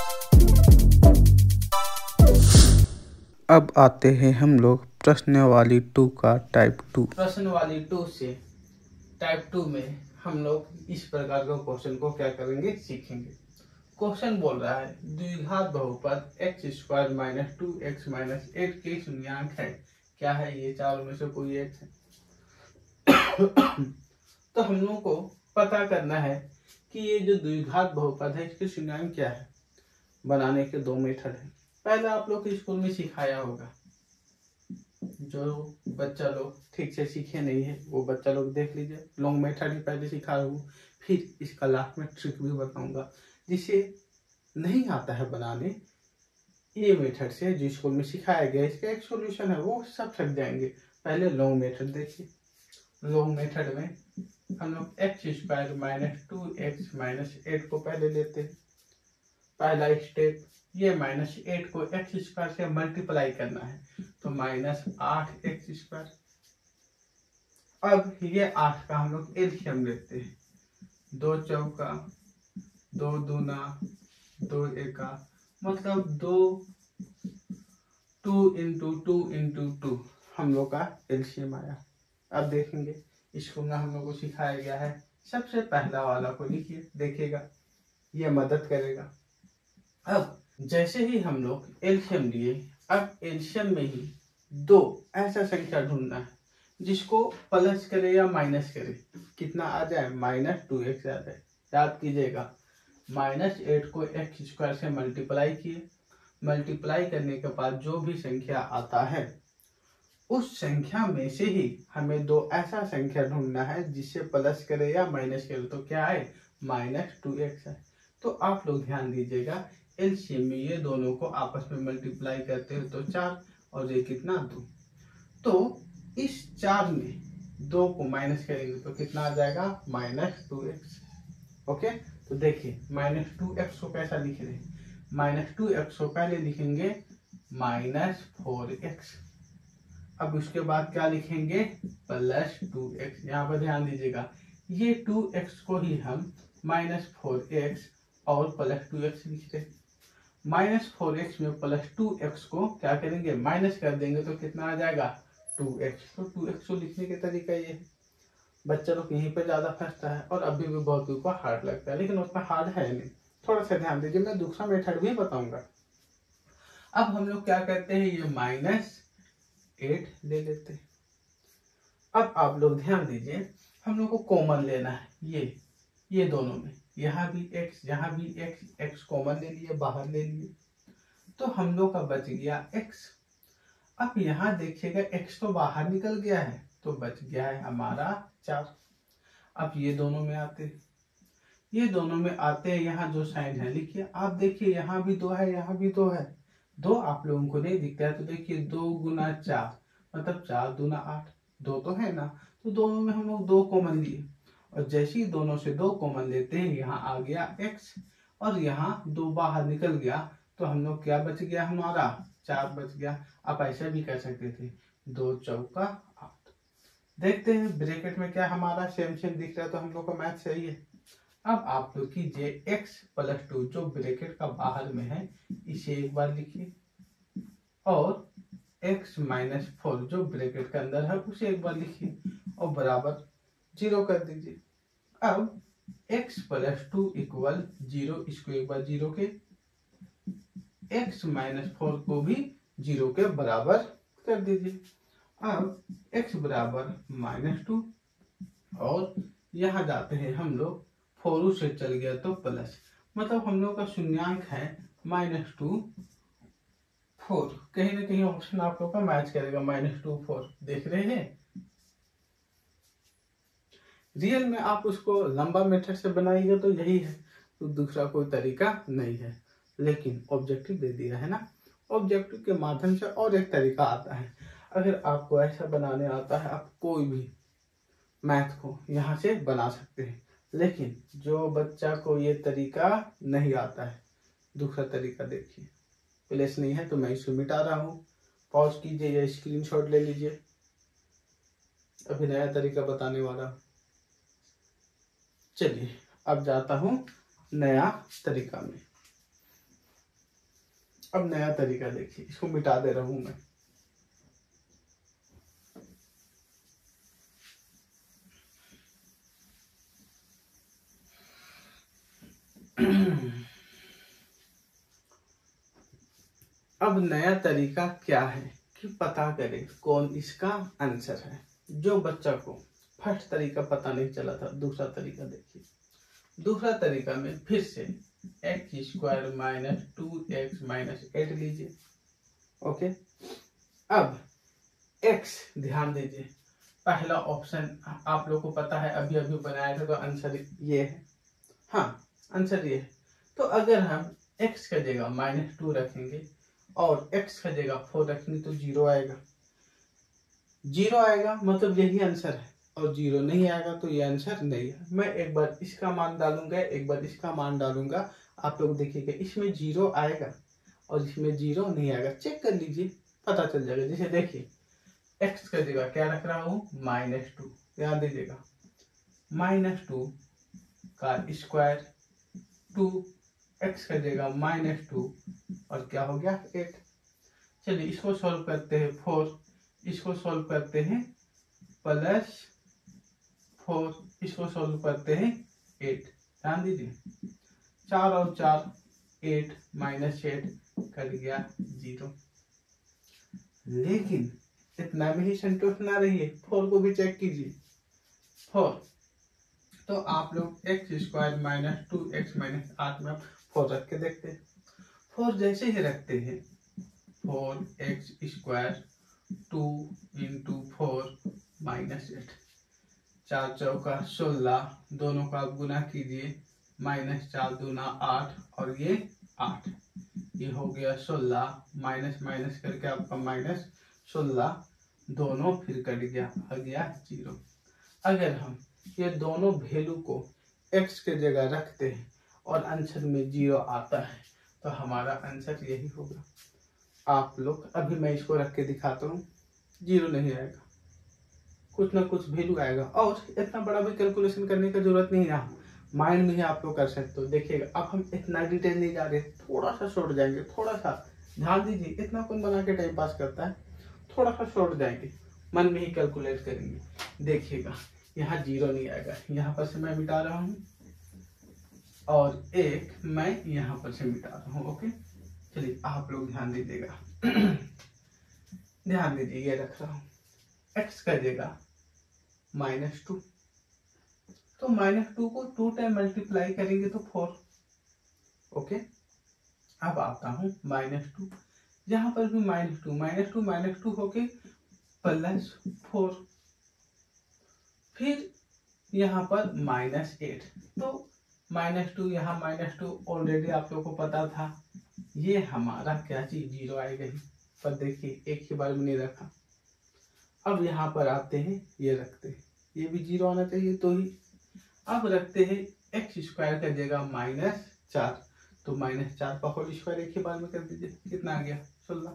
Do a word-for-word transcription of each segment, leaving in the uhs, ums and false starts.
अब आते हैं हम लोग प्रश्नावली टू का टाइप टू। प्रश्नावली टू से टाइप टू में हम लोग इस प्रकार के क्वेश्चन को क्या करेंगे, सीखेंगे। क्वेश्चन बोल रहा है द्विघात बहुपद x square minus two x minus eight के शून्यांक है। क्या है? ये चारों में से कोई एक है। तो हम लोग को पता करना है कि ये जो द्विघात बहुपद है इसके शून्यांक क्या है। बनाने के दो मेथड है। पहले आप लोग स्कूल में सिखाया होगा, जो बच्चा लोग ठीक से सीखे नहीं है वो बच्चा लोग देख लीजिए। लॉन्ग मेथड ही पहले सिखा रहा हूँ, फिर इसका लास्ट में ट्रिक भी बताऊंगा। जिसे नहीं आता है बनाने, ये मेथड से जो स्कूल में सिखाया गया इसका एक सॉल्यूशन है, वो सब थक जाएंगे। पहले लॉन्ग मेथड देखिए। लॉन्ग मेथड में हम लोग x square minus two x minus eight को पहले लेते हैं। पहला स्टेप, ये माइनस एट को एक्स स्क्वायर से मल्टीप्लाई करना है, तो माइनस आठ एक्स स्क्वायर। अब ये आठ का हम लोग एलसीएम लेते हैं। दो चौका, दो दूना, दो एका, मतलब दो, two into two into two हम लोग का एलसीएम आया। अब देखेंगे इसको ना हम लोग को सिखाया गया है। सबसे पहला वाला को लिखिए, देखिएगा ये मदद करेगा। अब जैसे ही हम लोग एलसीएम लिए, अब एलसीएम में ही दो ऐसा संख्या ढूंढना है जिसको प्लस करे या माइनस करे, कितना आ जाए, माइनस टू एक्स आ जाए। याद कीजिएगा, माइनस एट को एक्स स्क्वायर से मल्टीप्लाई किए, मल्टीप्लाई करने के बाद जो भी संख्या आता है उस संख्या में से ही हमें दो ऐसा संख्या ढूंढना है जिससे प्लस करे या माइनस करे, तो क्या है, माइनस टू एक्स है। तो आप लोग ध्यान दीजिएगा, एलसीएम में ये दोनों को आपस में मल्टीप्लाई करते हैं तो चार, और ये कितना, दो। तो इस चार में दो को माइनस करेंगे तो कितना आ जाएगा, माइनस टू एक्स। ओके, तो देखिए माइनस टू एक्स को कैसा लिख रहे हैं। माइनस टू एक्स को पहले लिखेंगे माइनस फोर एक्स। अब उसके बाद क्या लिखेंगे, प्लस टू एक्स। यहाँ पर ध्यान दीजिएगा, ये टू एक्स को ही हम माइनस फोर एक्स और प्लस टू एक्स लिख रहे। माइनस फोर एक्स में प्लस टू एक्स को क्या करेंगे, माइनस कर देंगे तो कितना आ जाएगा, टू एक्स। तो टू एक्स को लिखने के तरीका ये है। बच्चा लोग यहीं पे ज्यादा फंसता है और अभी भी बहुत को हार्ड लगता है, लेकिन उतना हार्ड है नहीं। थोड़ा सा ध्यान दीजिए, मैं दूसरा मेथड भी बताऊंगा। अब हम लोग क्या करते हैं, ये माइनस एट ले लेते हैं। अब आप लोग ध्यान दीजिए, हम लोग को कॉमन लेना है। ये ये दोनों में, यहाँ भी x, यहाँ भी x, x कॉमन ले लिए, बाहर ले लिए, तो हम लोग का बच गया x। अब यहाँ देखिएगा x तो बाहर निकल गया है, तो बच गया है हमारा चार। अब ये दोनों में आते हैं, ये दोनों में आते हैं, यहाँ जो साइन है लिखिए। आप देखिए यहाँ भी दो है, यहाँ भी दो है। दो आप लोगों को नहीं दिखता है, तो देखिए दो गुना चार मतलब चार दूना आठ, दो तो है ना। तो दोनों में हम लोग दो कॉमन लिए, और जैसे ही दोनों से दो कॉमन लेते हैं, यहाँ आ गया x और यहाँ दो बाहर निकल गया, तो हम लोग क्या बच गया, हमारा चार बच गया। आप ऐसा भी कर सकते थे, दो चौका आठ। देखते हैं ब्रैकेट में क्या हमारा सेम सेम दिख रहा है, तो हम लोग का मैथ सही है। अब आप लोग कीजिए x प्लस टू जो ब्रैकेट का बाहर में है इसे एक बार लिखिए, और x माइनस फोर जो ब्रैकेट के अंदर है उसे एक बार लिखिए, और बराबर जीरो कर दीजिए। अब x plus two equal zero, इसको एक बार जीरो के, x माइनस फोर को भी जीरो के बराबर कर दीजिए। अब x बराबर माइनस टू, और यहाँ जाते हैं हम लोग, फोर से चल गया तो प्लस, मतलब हम लोग का शून्यांक है माइनस टू फोर। कहीं ना कहीं ऑप्शन आप लोग का मैच करेगा, माइनस टू फोर देख रहे हैं। रियल में आप उसको लंबा मेथड से बनाइएगा तो यही है, तो दूसरा कोई तरीका नहीं है। लेकिन ऑब्जेक्टिव दे दिया है ना, ऑब्जेक्टिव के माध्यम से और एक तरीका आता है। अगर आपको ऐसा बनाने आता है, आप कोई भी मैथ को यहाँ से बना सकते हैं। लेकिन जो बच्चा को ये तरीका नहीं आता है, दूसरा तरीका देखिए। प्लेस नहीं है तो मैं इसको मिटा रहा हूँ, पॉज कीजिए या स्क्रीनशॉट ले लीजिए। अभी नया तरीका बताने वाला हूँ। चलिए अब जाता हूँ नया तरीका में। अब नया तरीका देखिए, इसको मिटा दे रहा हूं मैं। अब नया तरीका क्या है कि पता करें कौन इसका आंसर है। जो बच्चा को फर्स्ट तरीका पता नहीं चला था, दूसरा तरीका देखिए। दूसरा तरीका में फिर से x square minus two x minus eight लीजिए। ओके, अब x ध्यान दीजिए, पहला ऑप्शन आप लोग को पता है, अभी अभी बनाया था, तो आंसर ये है। हाँ, आंसर ये है। तो अगर हम x का जगह माइनस टू रखेंगे और x का जगह फोर रखेंगे तो जीरो आएगा। जीरो आएगा मतलब यही आंसर है, और जीरो नहीं आएगा तो ये आंसर नहीं है। मैं एक बार इसका मान डालूंगा, एक बार इसका मान डालूंगा, आप लोग देखिएगा इसमें जीरो आएगा और इसमें जीरो नहीं आएगा। चेक कर लीजिए, पता चल जाएगा। जैसे देखिए, x का जगह क्या रख रहा हूँ, माइनस टू। ध्यान दीजिएगा, माइनस टू का स्क्वायर, टू x का जगह माइनस टू और क्या हो गया, एट। चलिए इसको सॉल्व करते हैं, फोर। इसको सॉल्व करते हैं प्लस फोर, इसको सॉल्व करते हैं एट। ध्यान दीजिए, चार और चार एट, माइनस एट कर गया जीरो। लेकिन इतना में ही संतोष ना रहिए, फोर को भी चेक कीजिए। फोर तो आप लोग x square minus two x minus आठ में फोर रख के देखते हैं। फोर जैसे ही रखते हैं, four x square two into four minus eight, चार चौका सोलह, दोनों का आप गुना कीजिए, माइनस चार दूना आठ और ये आठ, ये हो गया सोलह, माइनस माइनस करके आपका माइनस सोलह, दोनों फिर कट गया, आ गया जीरो। अगर हम ये दोनों वैल्यू को x के जगह रखते हैं और आंसर में जीरो आता है तो हमारा आंसर यही होगा। आप लोग अभी मैं इसको रख के दिखाता हूँ, जीरो नहीं आएगा, कुछ ना कुछ वैल्यू आएगा। और इतना बड़ा भी कैलकुलेशन करने की जरूरत नहीं है, माइंड में ही आप लोग कर सकते हो। देखिएगा, अब हम इतना डिटेल नहीं जा रहे, थोड़ा सा शॉर्ट जाएंगे, थोड़ा सा ध्यान दीजिए। इतना कौन बना के टाइम पास करता है, थोड़ा सा शॉर्ट जाएंगे, मन में ही कैलकुलेट करेंगे। देखिएगा, यहाँ जीरो नहीं आएगा, यहाँ पर से मैं मिटा रहा हूँ और एक मैं यहाँ पर से मिटा रहा हूँ। ओके, चलिए आप लोग ध्यान दीजिएगा। ध्यान दीजिए, ये रख रहा हूँ x का जगह माइनस टू, तो माइनस टू को टू टाइम मल्टीप्लाई करेंगे तो फोर। ओके, अब आता हूँ माइनस टू, यहाँ पर भी minus two, minus two minus two होके प्लस फोर, फिर यहाँ पर माइनस एट, तो माइनस टू यहाँ माइनस टू ऑलरेडी आप लोगों को पता था, ये हमारा क्या चीज जीरो आएगा ही। पर देखिए एक ही बार में नहीं रखा, अब यहाँ पर आते हैं, ये रखते हैं, ये भी जीरो आना चाहिए तो ही। अब रखते हैं एक्स स्क्वायर का जगह माइनस चार, तो माइनस चार का होल स्क्वायर एक ही बार में कर दीजिए, कितना आ गया, सोलह।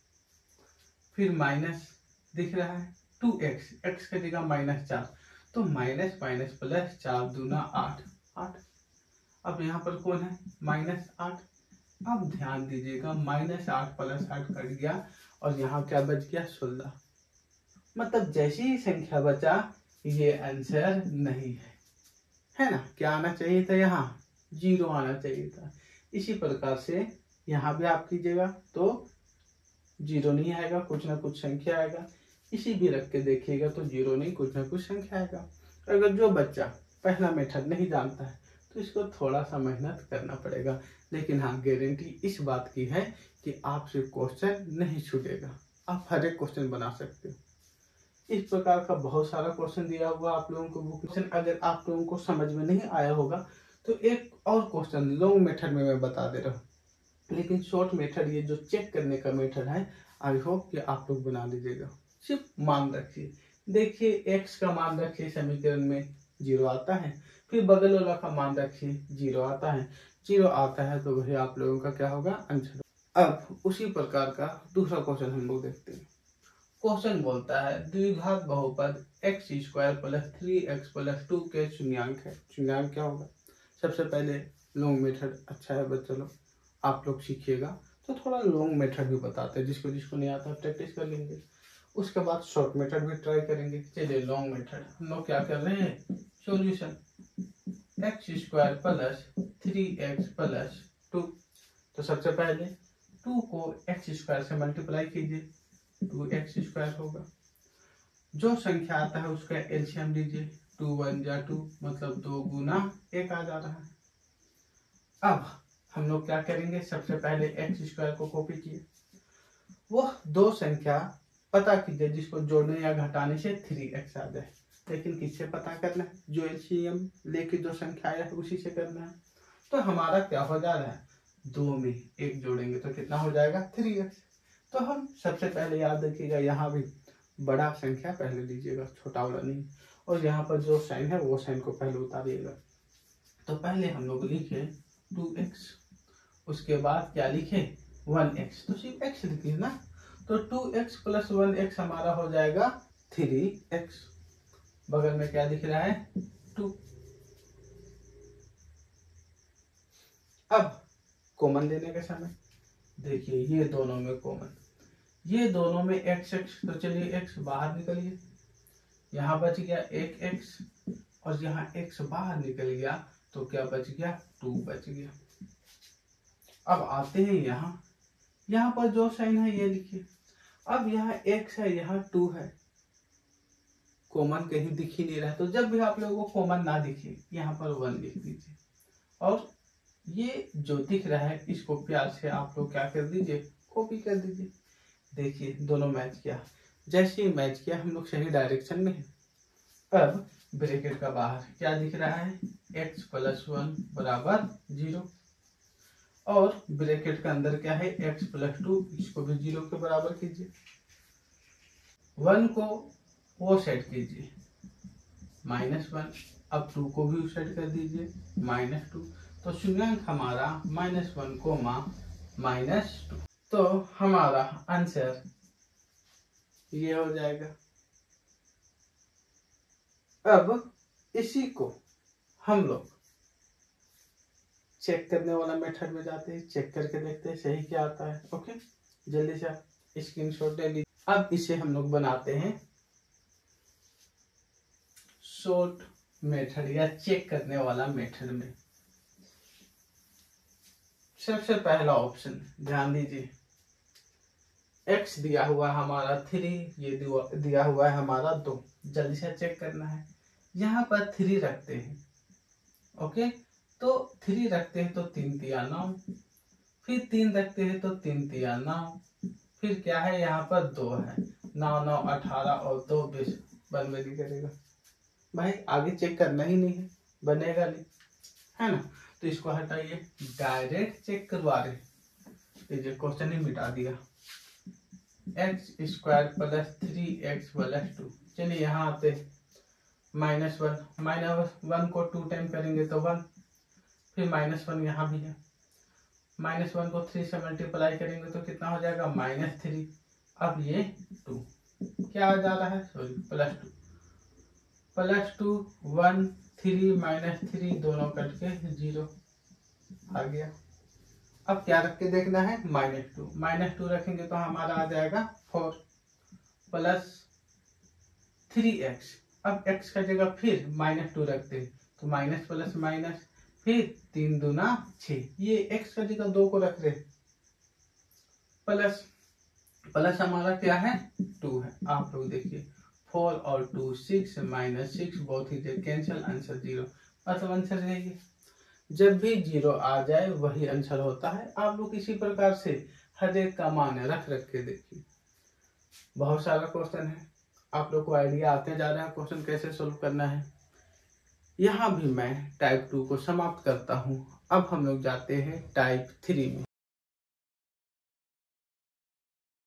फिर माइनस दिख रहा है टू एक्स, एक्स का जगह माइनस चार, तो माइनस माइनस प्लस, चार दूना आठ, आठ। अब यहाँ पर कौन है, माइनस आठ। अब ध्यान दीजिएगा, माइनस आठ प्लस आठ कट गया और यहाँ क्या बच गया, सोलह। मतलब जैसी ही संख्या बचा, ये आंसर नहीं है, है ना। क्या आना चाहिए था, यहाँ जीरो आना चाहिए था। इसी प्रकार से यहाँ भी आप कीजिएगा तो जीरो नहीं आएगा, कुछ ना कुछ संख्या आएगा। इसी भी रख के देखिएगा तो जीरो नहीं, कुछ ना कुछ संख्या आएगा। अगर जो बच्चा पहला मेथड नहीं जानता है तो इसको थोड़ा सा मेहनत करना पड़ेगा, लेकिन हाँ गारंटी इस बात की है कि आपसे क्वेश्चन नहीं छूटेगा, आप हर एक क्वेश्चन बना सकते हो। इस प्रकार का बहुत सारा क्वेश्चन दिया हुआ आप लोगों को बुक में। अगर आप लोगों को समझ में नहीं आया होगा तो एक और क्वेश्चन लॉन्ग मेथड में मैं बता दे रहा हूँ, लेकिन शॉर्ट मेथड ये जो चेक करने का मेथड है, आई होप कि आप लोग बना लीजिएगा। सिर्फ मान रखिए, देखिए x का मान रखिए, समीकरण में जीरो आता है, फिर बगल वाला का मान रखिए, जीरो आता है। जीरो आता है तो वही आप लोगों का क्या होगा, आंसर। अब उसी प्रकार का दूसरा क्वेश्चन हम लोग देखते हैं। क्वेश्चन बोलता है द्विघात बहुपद x square plus three x plus two के शून्यांक है। शून्यांक क्या होगा, सबसे पहले लॉन्ग मेथड अच्छा है बच्चों लोग, आप लोग सीखिएगा तो थोड़ा लॉन्ग मेथड भी बताते हैं, जिसको जिसको नहीं आता प्रैक्टिस कर लेंगे। उसके बाद शॉर्ट मेथड भी ट्राई करेंगे। चलिए लॉन्ग मेथड हम लोग क्या कर रहे हैं, solution x square plus three x plus two. तो सबसे पहले टू को एक्स स्क्वायर से मल्टीप्लाई कीजिए, टू एक्स स्क्वायर होगा। जो संख्या आता है उसका एलसीएम लीजिए, टू वन जा टू मतलब दो गुना एक आ जा रहा है। अब हम लोग क्या करेंगे, सबसे पहले एक्स स्क्वायर को कॉपी किए, वो दो संख्या पता कीजिए जिसको जोड़ने या घटाने से थ्री एक्स आ जाए। लेकिन किससे पता करना है, जो एलसीएम लेके जो संख्या आया है उसी से करना है। तो हमारा क्या हो जा रहा है, दो में एक जोड़ेंगे तो कितना हो जाएगा, थ्री एक्स। तो हम सबसे पहले याद रखिएगा, यहाँ भी बड़ा संख्या पहले लीजिएगा, छोटा वाला नहीं। और यहाँ पर जो साइन है वो साइन को पहले उतारिएगा। तो पहले हम लोग लिखे टू एक्स, उसके बाद क्या लिखे, वन एक्स। तो सिर्फ एक्स लिखिए ना, तो two x plus one x हमारा हो जाएगा थ्री एक्स। बगल में क्या दिख रहा है, टू। अब कॉमन लेने के समय देखिए, ये दोनों में कॉमन, ये दोनों में एक्स एक्स, तो चलिए एक्स बाहर निकलिए, यहाँ बच गया एक एक्स, और यहाँ एक्स बाहर निकल गया तो क्या बच गया, टू बच गया। अब आते हैं यहाँ, यहाँ पर जो साइन है ये लिखिए। अब यहाँ एक्स है, यहाँ टू है, कॉमन कहीं दिख ही नहीं रहा, तो जब भी आप लोगों को कॉमन ना दिखे यहाँ पर वन लिख दीजिए। और ये जो दिख रहा है इसको प्यार से आप लोग क्या कर दीजिए, कॉपी कर दीजिए। देखिए दोनों मैच किया, जैसे ही मैच किया हम लोग सही डायरेक्शन में है। अब ब्रैकेट का बाहर क्या दिख रहा है, x प्लस वन बराबर जीरो, और ब्रैकेट का अंदर क्या है, x प्लस टू, इसको भी जीरो के बराबर कीजिए। वन को वो सेट कीजिए माइनस वन, अब टू को भी सेट कर दीजिए माइनस टू। तो शून्यांक हमारा minus one comma minus two. तो हमारा आंसर ये हो जाएगा। अब इसी को हम लोग चेक करने वाला मेथड में जाते हैं, चेक करके देखते हैं सही क्या आता है। ओके, जल्दी से आप स्क्रीनशॉट ले लीजिए। अब इसे हम लोग बनाते हैं शॉर्ट मेथड या चेक करने वाला मेथड में। सबसे पहला ऑप्शन ध्यान दीजिए, x दिया हुआ है हमारा थ्री, ये दिया हुआ है हमारा दो। जल्दी से चेक करना है, यहाँ पर थ्री रखते हैं। ओके, तो थ्री रखते हैं तो तीन तिया नौ, फिर तीन रखते हैं तो तीन तिया नौ, फिर क्या है यहाँ पर दो है, नौ नौ अठारह और दो बीस, बनवे नहीं करेगा भाई, आगे चेक करना ही नहीं है, बनेगा नहीं, है ना। तो इसको हटाइए, डायरेक्ट चेक करवा रहे, ये क्वेश्चन ही मिटा दिया। X square plus three x plus two. चलिए यहाँ आते माइनस वन, माइनस वन को टू टाइम करेंगे तो वन, फिर माइनस वन यहाँ भी है, माइनस वन को थ्री से मल्टीप्लाई करेंगे तो कितना हो जाएगा, माइनस थ्री। अब ये टू क्या आ जा रहा है, sorry plus two, plus two one three minus three दोनों कट के जीरो आ गया। अब क्या रख के देखना है, माइनस टू, माइनस टू रखेंगे तो हमारा आ जाएगा फोर प्लस थ्री एक्स। अब एक्स का जगह फिर माइनस टू रखते हैं तो माइनस प्लस माइनस, फिर तीन दूना छः, ये एक्स का जगह दो को रख रहे, प्लस प्लस हमारा क्या है, टू है। आप लोग देखिए फोर और टू सिक्स, माइनस सिक्स, बहुत ही कैंसिल, आंसर जीरो। मतलब आंसर रहेगी, जब भी जीरो आ जाए वही आंसर होता है। आप लोग इसी प्रकार से हर एक का मान रख रख के देखिए, बहुत सारा क्वेश्चन है, आप लोग को आइडिया आते जा रहा है क्वेश्चन कैसे सोल्व करना है। यहाँ भी मैं टाइप टू को समाप्त करता हूँ। अब हम लोग जाते हैं टाइप थ्री में।